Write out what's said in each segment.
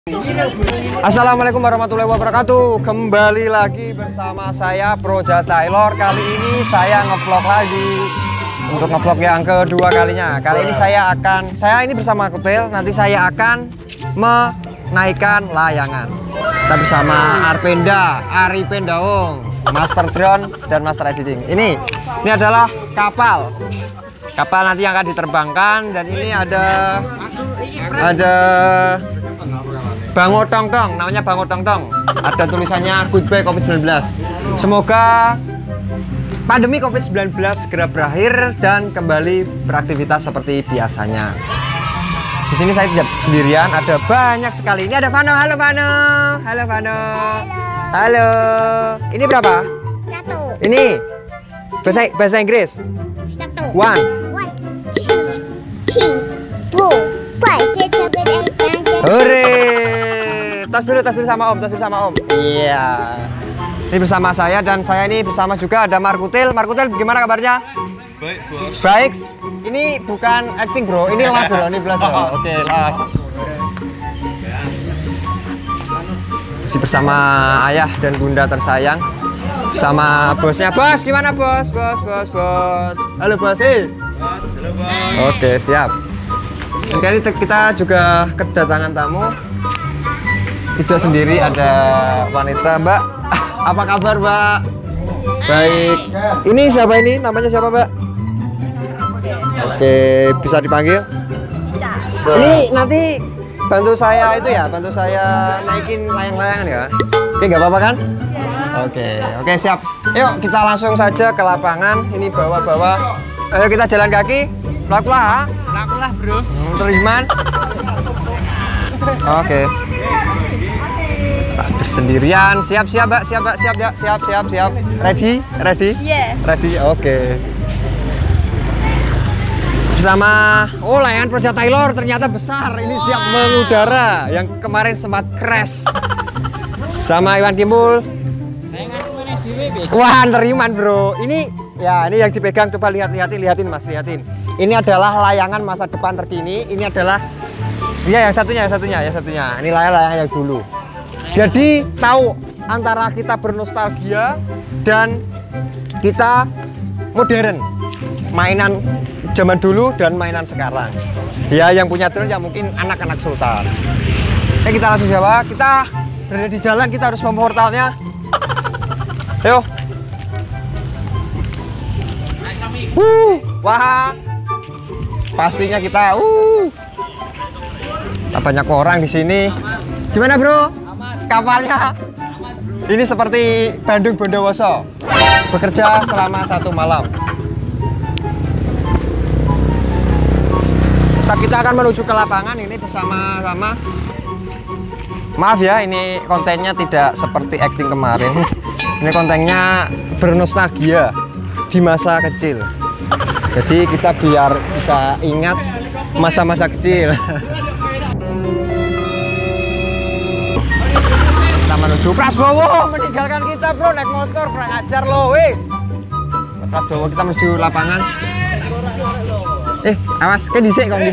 Assalamualaikum warahmatullahi wabarakatuh. Kembali lagi bersama saya Proja Taylor. Kali ini saya ngevlog lagi. Untuk ngevlog yang kedua kalinya. Kali ini saya ini bersama Kutil. Nanti saya akan menaikkan layangan. Kita bersama Arpenda, Ari Pendaung, Master Drone dan Master Editing. Ini adalah kapal. Kapal nanti yang akan diterbangkan, dan ini ada Bang Otong-tong, namanya Bang Otong-tong. Ada tulisannya Goodbye COVID-19. Semoga pandemi COVID-19 segera berakhir dan kembali beraktivitas seperti biasanya. Di sini saya tidak sendirian, ada banyak sekali. Ini ada Vano, halo Vano. Halo Vano. Halo. Ini berapa? 1. Ini bahasa Inggris. 1. 1. 2, 3, 4, 5, 6, 7, 8, 9, 10. Hore. Tas dulu sama Om. Iya. Ini bersama saya, dan saya ini bersama juga ada Markutil. Markutil, gimana kabarnya? Baik, Bos. Baik. Ini bukan acting, Bro. Ini las loh, ini las loh. Oke, las. Masih bersama ayah dan bunda tersayang. Sama bosnya. Bos, gimana bos? Bos. Halo bos. Bos, halo Bos. Oke, siap. Kali kita juga kedatangan tamu. Tidak sendiri, ada wanita. Mbak, apa kabar Mbak? Baik. Ini siapa ini? Namanya siapa Mbak? Oke, bisa dipanggil? Ini nanti bantu saya itu ya, bantu saya naikin layang-layangan ya. Oke, nggak apa-apa kan? Oke, siap. Yuk kita langsung saja ke lapangan. Ini bawa-bawa. Ayo kita jalan kaki. Pelan-pelan. Lakulah, Bro. Teriman. Oke. Tak bersendirian. Siap, Mbak. Siap. Ready? Yeah. Ready. Oke. Bersama layangan Proja Taylor ternyata besar. Ini siap mengudara. Yang kemarin sempat crash. Sama Iwan Kimbul. Wah, teriman, Bro. Ini yang dipegang, coba lihatin Mas, lihatin. Ini adalah layangan masa depan terkini. Ini adalah yang satunya. Ini layangan yang dulu. Jadi tahu antara kita bernostalgia dan kita modern. Mainan zaman dulu dan mainan sekarang. Ya, yang punya drone ya mungkin anak-anak sultan. Oke, kita langsung jawab. Kita berada di jalan, kita harus memportalnya. Ayo. Wah. Pastinya kita banyak orang di sini. Gimana, Bro? Kapalnya? Ini seperti Bandung Bondowoso. Bekerja selama 1 malam. Kita akan menuju ke lapangan ini bersama-sama. Maaf ya, ini kontennya tidak seperti acting kemarin. Ini kontennya bernostalgia di masa kecil. Jadi kita biar bisa ingat masa-masa kecil. Kita menuju Prasbowo, meninggalkan kita Bro, naik motor kurang ajar loh, Prasbowo, kita menuju lapangan. Awas, dhisik Kang.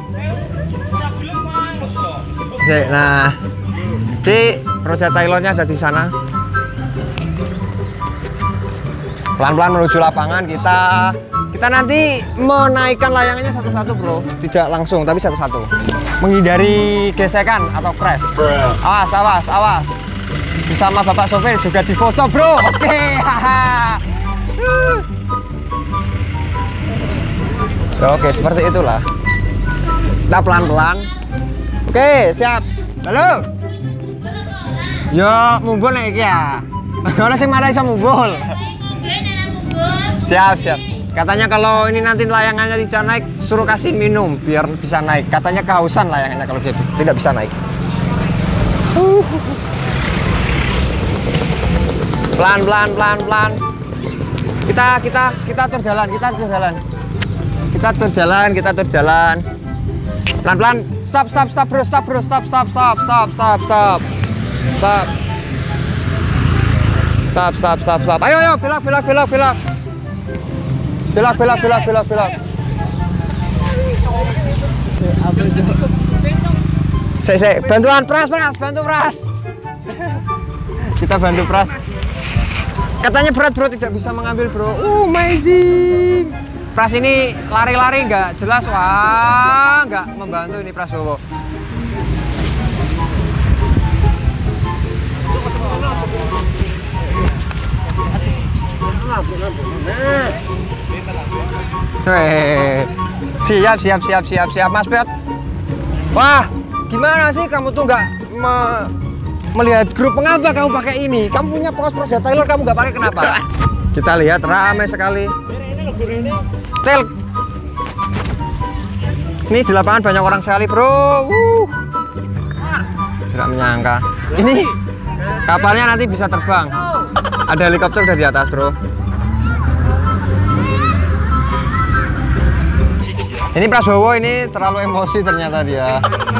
Oke, nah, di Proja Taylornya ada di sana. Pelan-pelan menuju lapangan, kita nanti menaikkan layangannya satu-satu Bro, tidak langsung tapi satu-satu, menghindari gesekan atau crash. Awas. Bersama Bapak sopir juga difoto Bro. Oke. Oke, seperti itulah. Kita pelan-pelan. Oke, siap. Halo. Yo, mumbul nek iki ya. Ora sing marah iso mumbul. Siap. Katanya kalau ini nanti layangannya tidak naik, suruh kasih minum biar bisa naik. Katanya kehausan layangannya kalau dia tidak bisa naik. Pelan. Kita terjalan. Pelan-pelan. Stop bro. Stop. Ayo, belok. Belok. Bantuan Pras, bantu Pras. Kita bantu Pras. Katanya berat bro, tidak bisa mengambil bro. Amazing. Pras ini lari-lari nggak jelas, wah nggak membantu ini Pras Bowo. Siap Mas Piot. Wah, gimana sih kamu tuh nggak melihat grup pengapa kamu pakai ini? Kamu punya pos Proja Taylor, kamu nggak pakai kenapa? Kita lihat ramai sekali. Tel. Ini di lapangan banyak orang sekali bro. Tidak menyangka. Ini kapalnya nanti bisa terbang. Ada helikopter udah di atas bro. Ini Pras Bowo ini terlalu emosi ternyata dia.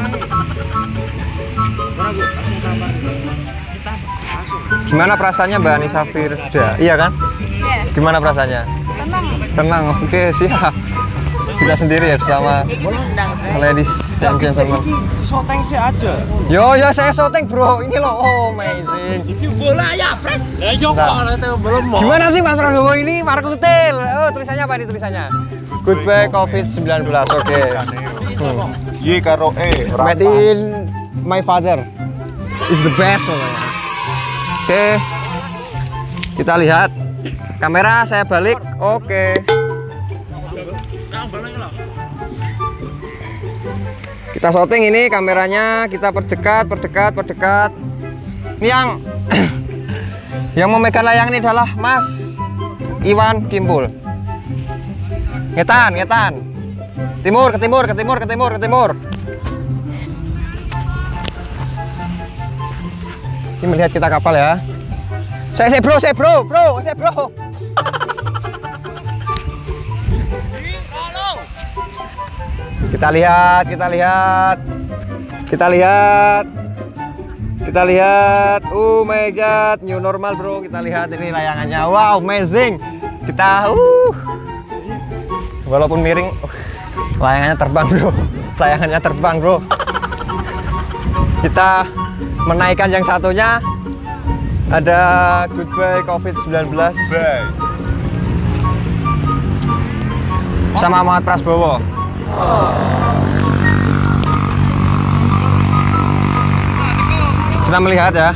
Gimana perasaannya Mbak Anissa Firda? Iya kan? Iya. Gimana perasaannya? Senang. Senang, oke siap. Tidak sendiri ya bersama ladies and gentlemen. Shooting sih aja. Yo saya shooting bro, ini loh, amazing. Itu bola ya, Pres. Lah yo kok itu belum mau. Gimana sih Mas Prabowo ini markutil? Oh, tulisannya apa ini tulisannya? Goodbye COVID-19. Oke. Ye karo Made in my father is the best pokoknya. Oke. Kita lihat. Kamera saya balik. Oke. Kita syuting ini kameranya, kita perdekat. Ini yang memegang layang ini adalah Mas Iwan Kimpul. Ngetan. Ke timur. Ini melihat kita kapal ya. Saya bro. Kita lihat. Oh my god, new normal bro. Kita lihat ini layangannya. Wow, amazing. Kita walaupun miring, layangannya terbang bro. Kita menaikkan yang satunya. Ada goodbye COVID-19. Sama Muhammad Pras Bowo. Kita melihat ya.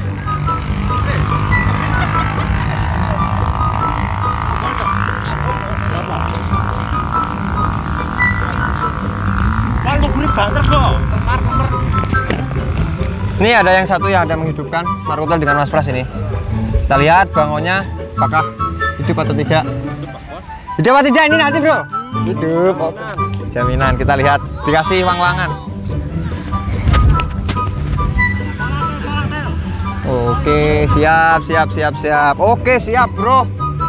Ini ada yang satu yang ada menghidupkan markutel dengan Mas Pras ini. Kita lihat bangunnya apakah hidup atau tidak. Hidup atau tidak ini nanti bro. Hidup. Jaminan. Kita lihat dikasih wang-wangan. Oke, siap. Oke, siap, bro.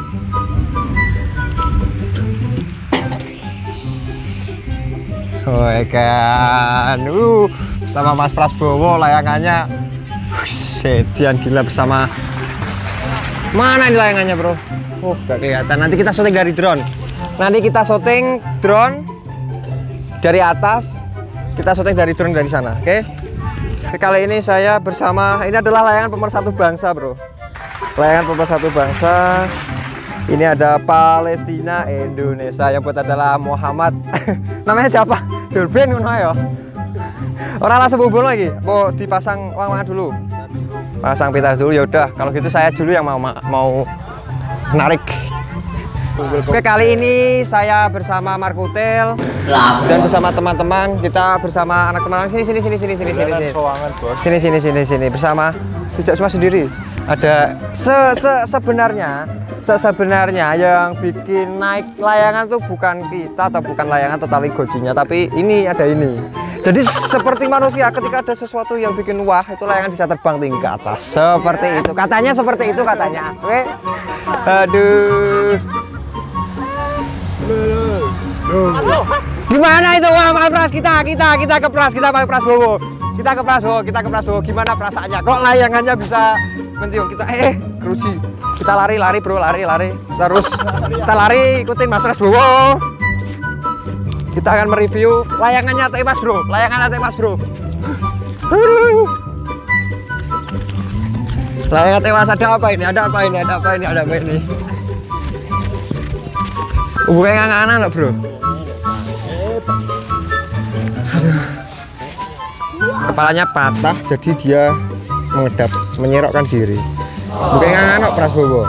Oh, kan. Sama Mas Pras Bowo layangannya. Sedian gila bersama. Mana ini layangannya, bro? Gak kelihatan. Nanti kita syuting dari drone. Dari atas. Kita syuting dari drone dari sana, oke? Kali ini saya bersama, ini adalah layangan pemersatu bangsa bro. Layangan pemersatu bangsa. Ini ada Palestina, Indonesia. Yang buat adalah Muhammad. Namanya siapa? Durbin ya. Orang langsung bubul lagi. Mau dipasang uang dulu. Pasang pita dulu ya udah. Kalau gitu saya dulu yang mau narik. Oke, kali ini saya bersama Markutel dan bersama teman-teman. Kita bersama anak teman sini bersama, tidak cuma sendiri. Ada sebenarnya yang bikin naik layangan tuh bukan kita atau bukan layangan totali gojinya, tapi ini ada ini. Jadi seperti manusia, ketika ada sesuatu yang bikin wah, itu layangan bisa terbang tinggi ke atas. Seperti itu. Katanya seperti itu katanya. Oke. Aduh. Gimana itu? Wah, Pras kita ke Pras, kita pakai Pras Bowo. Kita ke Pras Bowo. Gimana perasaannya? Kok layangannya bisa mentiung? Kita keruci. Kita lari bro, lari. Terus kita lari ikutin Mas Pras Bowo. Kita akan mereview layangannya Mas Bro. Layangan tewas, ada apa ini? Ada apa ini? Ada apa ini? Ada apa ini? Bukan anak-anak loh, bro. Aduh. Kepalanya patah, jadi dia mengedap, menyerokkan diri. Bukan anak-anak, Prasbowo.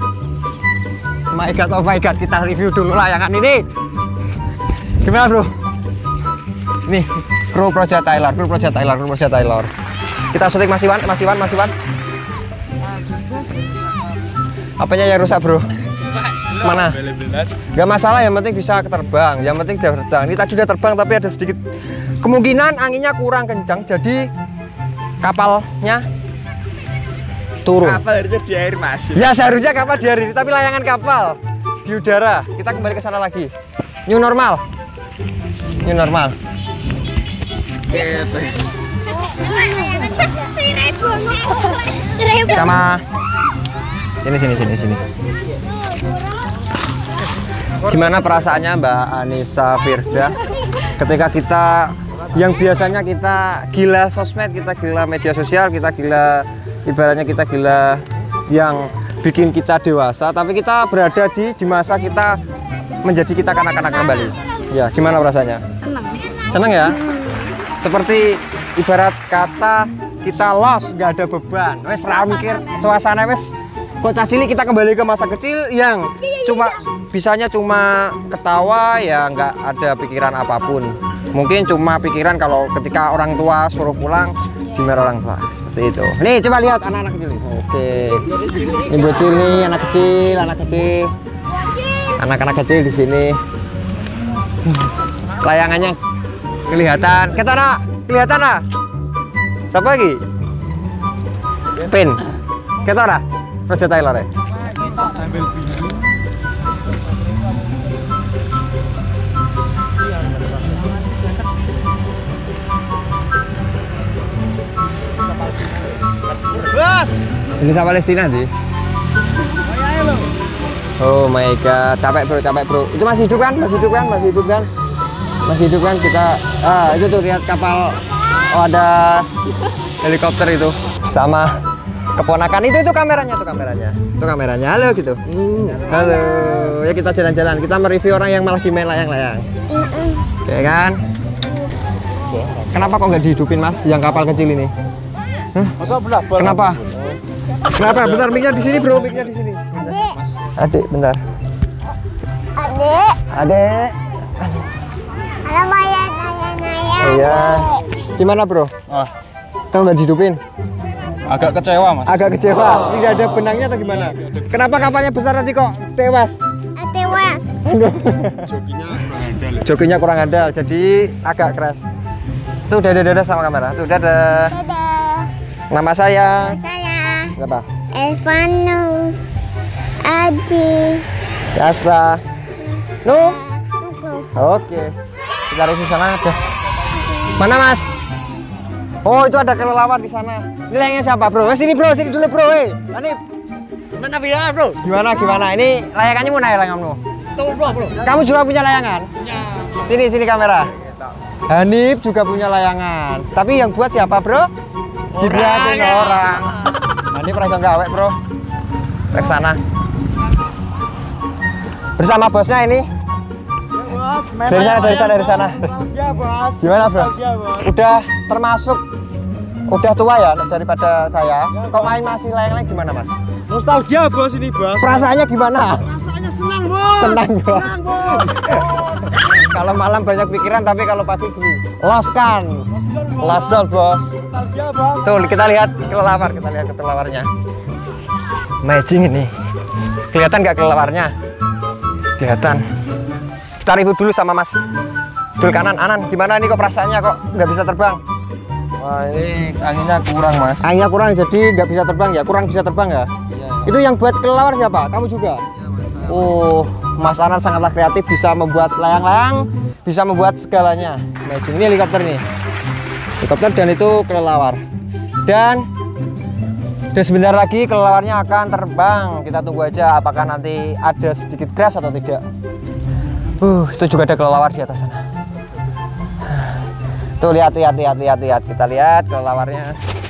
Oh my god, kita review dulu layangan ini. Gimana, bro? Nih, kru Project Tyler. Kita syuting Mas Iwan. Apanya yang rusak, bro? Mana? Gak masalah, yang penting bisa terbang. Yang penting dia terbang. Ini tadi udah terbang tapi ada sedikit kemungkinan anginnya kurang kencang, jadi kapalnya turun. Kapal harusnya di air, Mas. Ya seharusnya kapal di air ini, tapi layangan kapal di udara. Kita kembali ke sana lagi. New normal. Sama sini. Gimana perasaannya Mbak Anissa Firda ketika kita yang biasanya kita gila sosmed, kita gila media sosial, kita gila ibaratnya kita gila yang bikin kita dewasa, tapi kita berada di masa kita menjadi kita kanak-kanak kembali. Ya, gimana perasaannya? Senang ya? Seperti ibarat kata kita lost, nggak ada beban. Wes ra mikir suasana wes bocah cilik, kita kembali ke masa kecil yang bisanya cuma ketawa, ya nggak ada pikiran apapun. Mungkin cuma pikiran kalau ketika orang tua suruh pulang dimarahi orang tua, seperti itu. Nih coba lihat anak-anak kecil. Oke, ini bocil nih, anak-anak kecil di sini. Layangannya kelihatan, kelihatan lah. Siapa lagi? Pin, ketara. Project Tyler ya. Ini sama Palestina sih. Oh my god, capek bro. Itu masih hidup kan? Masih hidup kan? Kita itu tuh lihat kapal. Oh, ada helikopter itu sama keponakan itu kameranya. Halo gitu. Halo. Ya kita jalan-jalan. Kita mereview orang yang lagi main layang-layang. Oke kan? Kenapa kok nggak dihidupin Mas yang kapal kecil ini? Masa belabel? Kenapa? Bentar, mic-nya di sini, bro. Mic-nya di sini. Adik, bentar. Adik. Halo, Maya. Iya. Gimana, bro? Kalau nggak dihidupin? Agak kecewa, Mas. Agak kecewa. Tidak ada benangnya atau gimana? Kenapa kapalnya besar nanti kok tewas? Tewas. Jokinya kurang handal, jadi agak keras. Tuh, dadah sama kamera. Tuh, dadah. Nama saya. Siapa? Elvano. Adi. Yasra. Oke. Kita review sana aja. Mana, Mas? Oh, itu ada kelelawar di sana. Ini layangnya siapa, bro? Sini dulu, bro. Hanif. Mana viral, Bro? Gimana? Ini layangannya mana ya layanganmu? Tuh, Bro. Kamu juga punya layangan? Punya. Sini kamera. Hanif juga punya layangan. Tapi yang buat siapa, bro? Dibuatin orang. Hanif rasa gawe, bro. Ke sana. Bersama bosnya ini. Dari sana. Gimana, bro? Udah tua ya daripada saya. Kok main masih layang-layang gimana, Mas? Nostalgia, Bos, ini, Bos. Perasaannya gimana? Rasanya senang, Bos. Senang, Bos. Kalau malam banyak pikiran, tapi kalau pagi gini. Lost doll, Bos. Nostalgia, Bos. Tuh, kita lihat kelelawarnya. Matching ini. Kelihatan nggak kelelawarnya? Kelihatan. Kita review dulu sama Mas Dul kanan. Anan, gimana nih kok perasaannya kok nggak bisa terbang? Wah, ini anginnya kurang, Mas. Anginnya kurang, jadi nggak bisa terbang ya? Kurang bisa terbang ya? Iya. Itu yang buat kelelawar siapa? Kamu juga? Iya, Mas. Oh, Mas Anan sangatlah kreatif, bisa membuat layang-layang, bisa membuat segalanya. Imagine, ini helikopter nih. Helikopter dan itu kelelawar. Dan sebentar lagi kelelawarnya akan terbang. Kita tunggu aja apakah nanti ada sedikit crash atau tidak. Itu juga ada kelelawar di atas sana. Tuh lihat. Kita lihat kelelawarnya.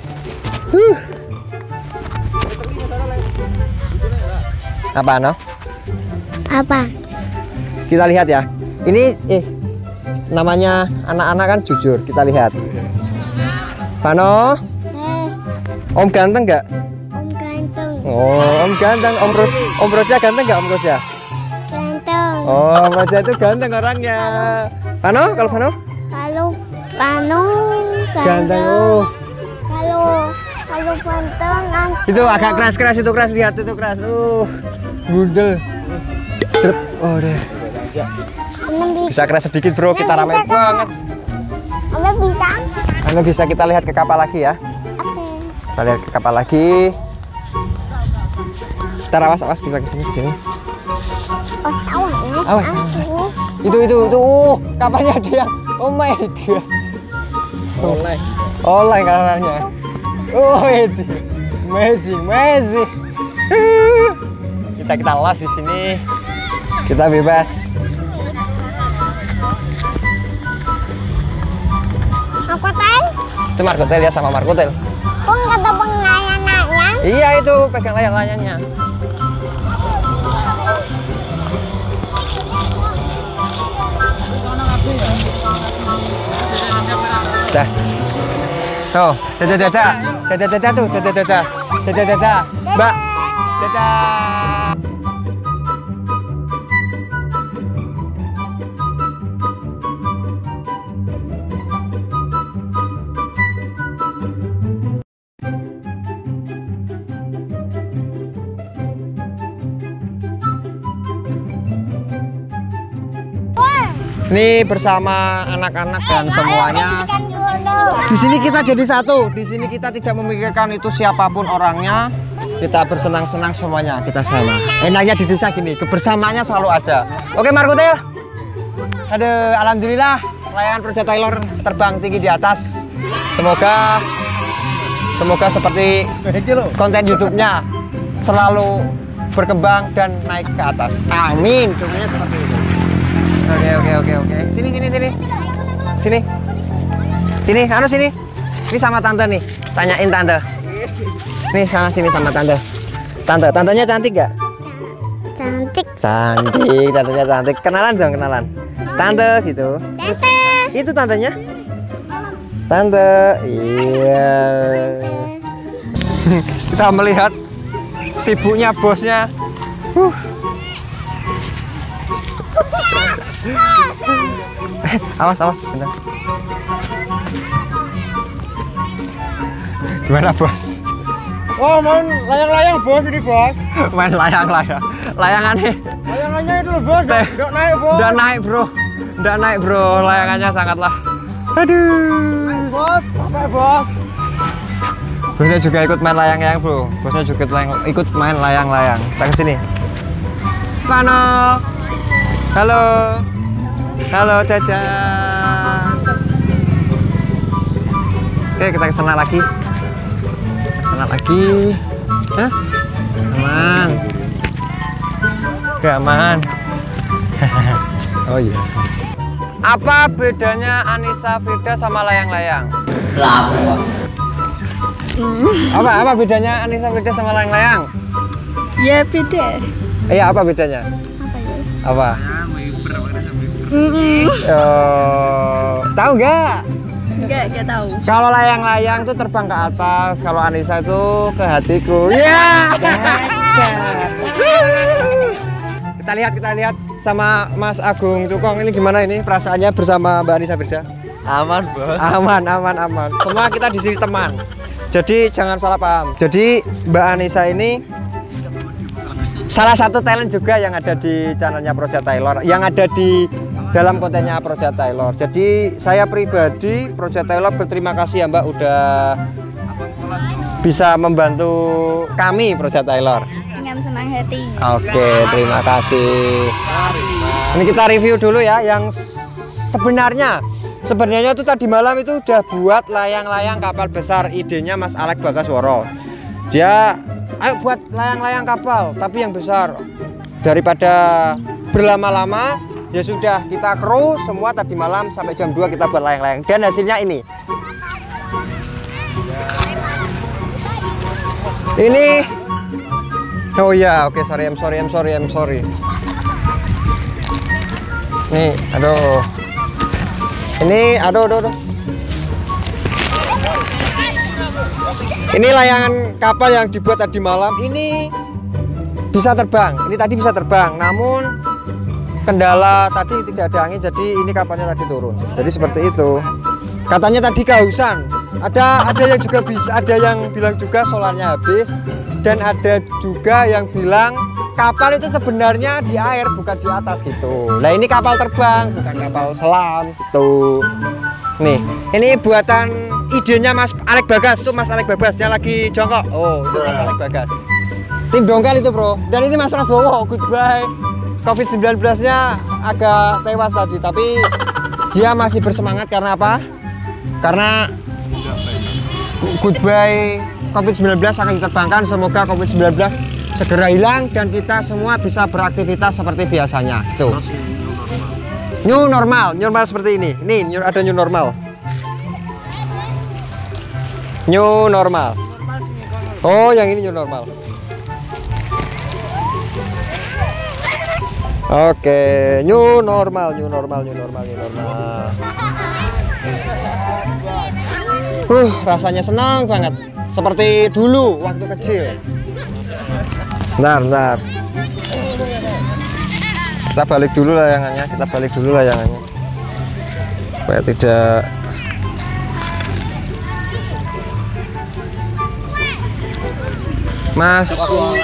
Apa no? Apa? Kita lihat ya. Ini namanya anak-anak kan jujur. Kita lihat. Pano, Om ganteng nggak? Om ganteng. Oh, Om ganteng. Om Roja ganteng nggak Om Roja? Ganteng. Oh, Om Roja itu ganteng orangnya. Pano, kalau Pano? Kalau Pano Ganteng. Oh. Kalau ganteng. Itu agak keras itu keras, lihat itu keras. Gundel. Jrep. Oh deh. Bisa keras sedikit bro, kita ramai banget. Bisa. Anda bisa kita lihat ke kapal lagi ya. Oke. Kita lihat ke kapal lagi. Kita awas bisa ke sini. Oh, Awas. Itu kapalnya ada yang. Oh my god. Oleng kapalnya. Oh, magic. Kita los di sini. Kita bebas. Markotel? Itu Markotel ya, sama Markotel. Kok nggak ada pengayanannya? Iya itu pegang layang-layangnya. Dah. Tuh, dadah tuh, dadah. Mbak. Dadah. Ini bersama anak-anak dan semuanya. Di sini kita jadi satu. Di sini kita tidak memikirkan itu siapapun orangnya. Kita bersenang-senang semuanya. Kita sama. Enaknya di desa gini, kebersamaannya selalu ada. Oke Markotel. Aduh, alhamdulillah layangan Project Taylor terbang tinggi di atas. Semoga seperti konten YouTube-nya selalu berkembang dan naik ke atas. Amin. Doanya seperti itu. Oke. Sini. Sini. Ini sama tante nih. Tanyain tante. Nih sini sama tante. Tantenya cantik gak? Cantik. Tantenya cantik. Kenalan dong, kenalan. Tante gitu. Tante. Itu tantenya. Tante. Iya. Kita melihat sibuknya bosnya. Awas, bentar. Gimana bos? Oh, main layang-layang bos ini bos. Main layang-layang. Layangannya. Layangannya itu loh bos. Udah naik bos. Udah naik bro. Layangannya sangatlah. Aduh. Naik bos, sampai bos. Bosnya juga ikut main layang-layang bro. Bosnya juga ikut main layang-layang. Kita ke sini. Pano. Halo, dadah. Oke, kita ke sana lagi. Hah? Aman. Oh iya. Apa bedanya Anissa Firda sama layang-layang? Apa bedanya Anissa Firda sama layang-layang? Ya beda. Iya, apa bedanya? Apa? Tahu nggak? Enggak tahu. Kalau layang-layang tuh terbang ke atas, kalau Anissa itu ke hatiku. Ya. Kita lihat sama Mas Agung Cukong ini gimana ini perasaannya bersama Mbak Anissa Firda? Aman bos. Aman. Semua kita di sini teman. Jadi jangan salah paham. Jadi Mbak Anissa ini salah satu talent juga yang ada di channelnya Project Taylor, yang ada di dalam kontennya Project Taylor. Jadi saya pribadi Project Taylor berterima kasih ya Mbak udah bisa membantu kami Project Taylor. Dengan senang hati. Oke, terima kasih. Ini kita review dulu ya yang sebenarnya itu tadi malam itu udah buat layang-layang kapal besar, idenya Mas Alex Bagasworo. Dia ayo buat layang-layang kapal tapi yang besar, daripada berlama-lama Ya sudah, kita kru semua tadi malam sampai jam 2 kita buat layang-layang dan hasilnya ini. Ini oh ya, oke, sorry. Nih, aduh. Ini aduh. Ini layangan kapal yang dibuat tadi malam ini bisa terbang. Ini tadi bisa terbang, namun kendala tadi tidak ada angin, jadi ini kapalnya tadi turun. Jadi seperti itu. Katanya tadi kehausan. Ada yang juga bisa, ada yang bilang juga solarnya habis, dan ada juga yang bilang kapal itu sebenarnya di air bukan di atas gitu. Nah ini kapal terbang bukan kapal selam tuh. Nih, ini buatan idenya Mas Alek Bagas, tuh Mas Alek Bagasnya lagi jongkok. Oh, itu Mas Alek Bagas. Tim dongkal itu, Bro. Dan ini Mas Prasbowo, goodbye. COVID-19-nya agak tewas tadi, tapi dia masih bersemangat karena apa? Karena goodbye COVID-19 akan diterbangkan. Semoga COVID-19 segera hilang dan kita semua bisa beraktivitas seperti biasanya. Gitu. New normal seperti ini. Nih, ada new normal. New normal. Oh, yang ini new normal. Oke, new normal. Rasanya senang banget. Seperti dulu waktu kecil. Bentar. Kita balik dulu layangannya. Supaya tidak Mas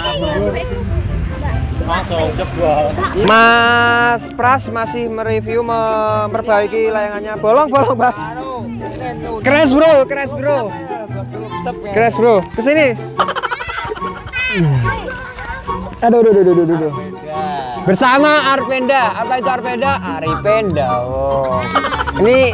Pras masih mereview, memperbaiki layangannya. Bolong Mas. Crash bro. Kesini. Aduh. Bersama Arpenda. Apa itu Arpenda? Aripenda. Oh. Ini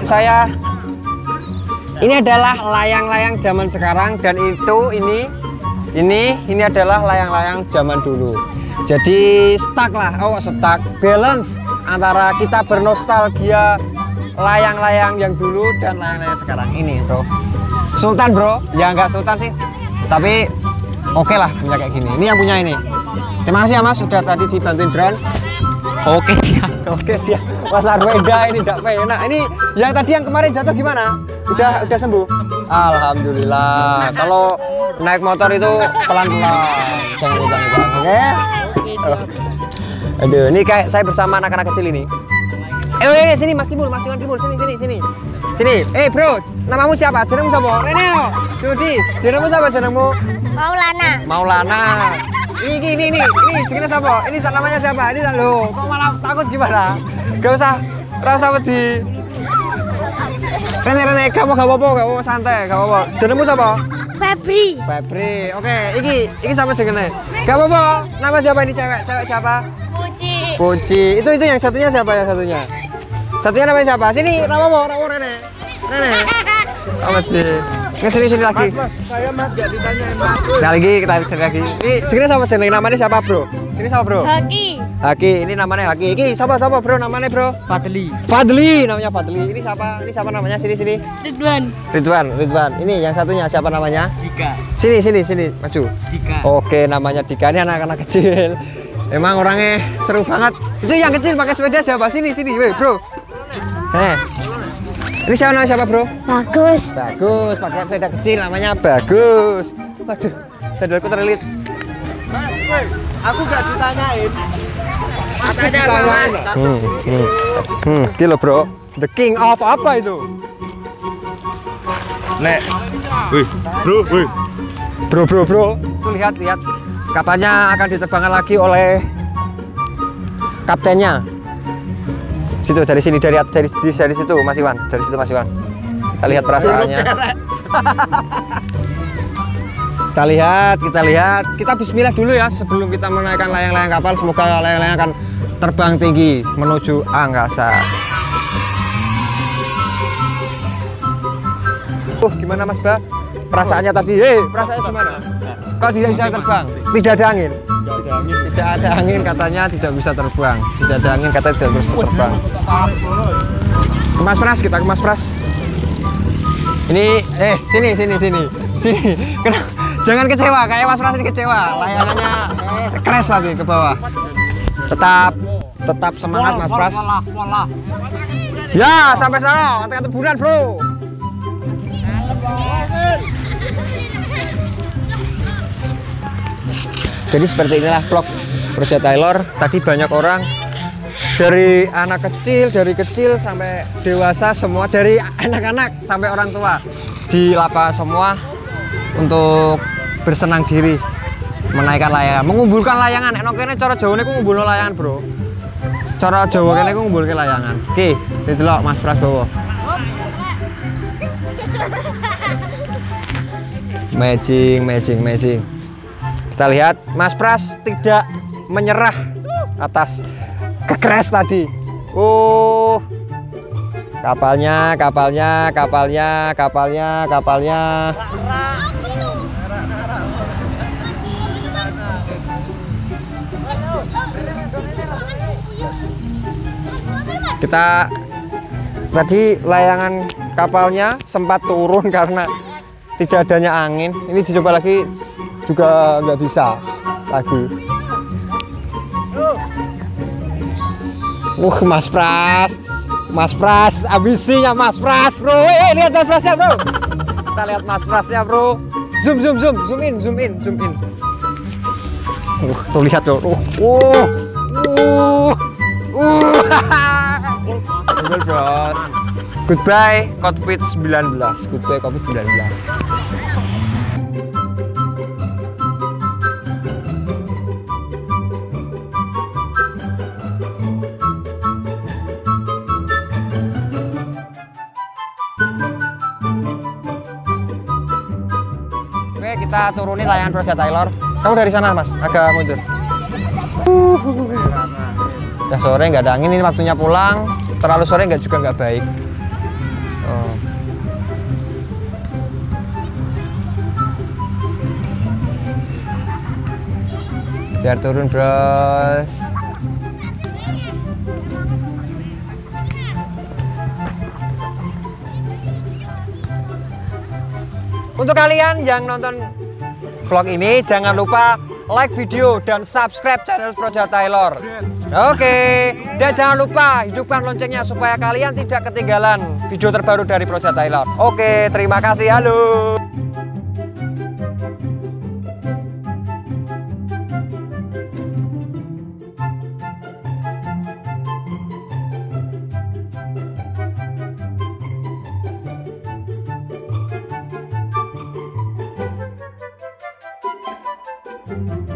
adalah layang-layang zaman sekarang, dan ini adalah layang-layang zaman dulu. Jadi stuck balance antara kita bernostalgia layang-layang yang dulu dan layang-layang sekarang ini, Bro. Sultan, Bro. Ya nggak Sultan sih, tapi oke lah punya kayak gini. Ini yang punya ini. Terima kasih ya Mas, sudah tadi dibantuin drone. Oke siap. Mas Arweda ini tidak enak. Ini yang tadi yang kemarin jatuh gimana? Udah sembuh? Alhamdulillah. Kalau naik motor itu pelan-pelan. Jangan. Oke? Aduh, ini kayak saya bersama anak-anak kecil ini. Sini Mas Kibul, sini. Bro, namamu siapa? Jenengmu siapa? Rene. Judi, jenengmu siapa jenengmu? Maulana. Ini jenengnya siapa? Ini namanya siapa? Ini lo. Kok malah takut gimana? Gak usah rasa wedi. Rene, kamu gak apa-apa, santai, gak apa-apa. Jenengmu siapa? Febri. Oke, iki siapa jenengnya? Gak apa-apa. Nama siapa ini cewek siapa? Puji. Itu yang satunya siapa Satunya namanya siapa? Sini, nama Rene. Apa sih? Sini lagi. Mas, saya Mas gak ditanyain Mas. Kita lagi. Ini jenenge siapa jenenge? Namanya siapa, Bro? Sini siapa, Bro? Haki. Ini namanya Haki. Ini siapa, Bro? Namanya, Bro? Fadli, namanya Fadli. Ini siapa namanya? Sini. Ridwan. Ini yang satunya siapa namanya? Dika. Sini, maju. Dika. Oke, namanya Dika. Ini anak-anak kecil. Emang orangnya seru banget. Itu yang kecil pakai sepeda siapa? Sini, weh, Bro. Ini siapa, Bro? Bagus. Pakai sepeda kecil namanya Bagus. Waduh, sandalku terlilit. Mas, aku gak ditanyain. Gila, Bro. The king of apa itu? Nek. Bro. Tuh lihat. Kapalnya akan diterbangkan lagi oleh kaptennya. Situ dari situ Mas Iwan. Kita lihat perasaannya. Kita lihat. Kita bismillah dulu ya sebelum kita menaikkan layang-layang kapal. Semoga layang-layang akan terbang tinggi menuju angkasa. Gimana Mas Ba? perasaannya tadi. Perasaannya gimana? Kok tidak bisa terbang? Tidak ada angin. Tidak ada angin katanya tidak bisa terbang. Tidak ada angin katanya tidak bisa terbang. Ke Mas Pras, kita ke Mas Pras. Ini sini. Jangan kecewa, kayak Mas Pras ini kecewa. Layangannya crash lagi ke bawah. Tetap semangat Mas Pras. Ya, sampai sana. Hati-hati bulan, Bro. Jadi seperti inilah vlog Project Taylor. Tadi banyak orang, dari anak kecil, dari kecil sampai dewasa, semua, dari anak-anak sampai orang tua di lapangan semua untuk bersenang diri menaikkan layangan, mengumpulkan layangan. Enak kene cara Jawa niku ngumpulno layangan, Bro. Cara Jawa kene ku ngumpulke layangan. Oke, didelok Mas Pras bawa. Matching. Kita lihat Mas Pras tidak menyerah atas kekres tadi. Kapalnya. Kita tadi layangan kapalnya sempat turun karena tidak adanya angin. Ini dicoba lagi juga nggak bisa lagi. Mas Pras, ambisinya Mas Pras, Bro. Lihat Mas Prasnya, Bro. Kita lihat Mas Prasnya, Bro. Zoom in. Tuh lihat, Bro. Goodbye COVID-19. Oke, kita turunin layangan Project Taylor. Kamu dari sana, Mas, agak mundur. Udah sore nggak ada angin, ini waktunya pulang. Terlalu sore juga nggak baik. Biar turun, Bros. Untuk kalian yang nonton vlog ini, jangan lupa like video dan subscribe channel Project Taylor. Oke, dan jangan lupa hidupkan loncengnya supaya kalian tidak ketinggalan video terbaru dari Project Taylor. Oke, terima kasih. Halo. Thank you.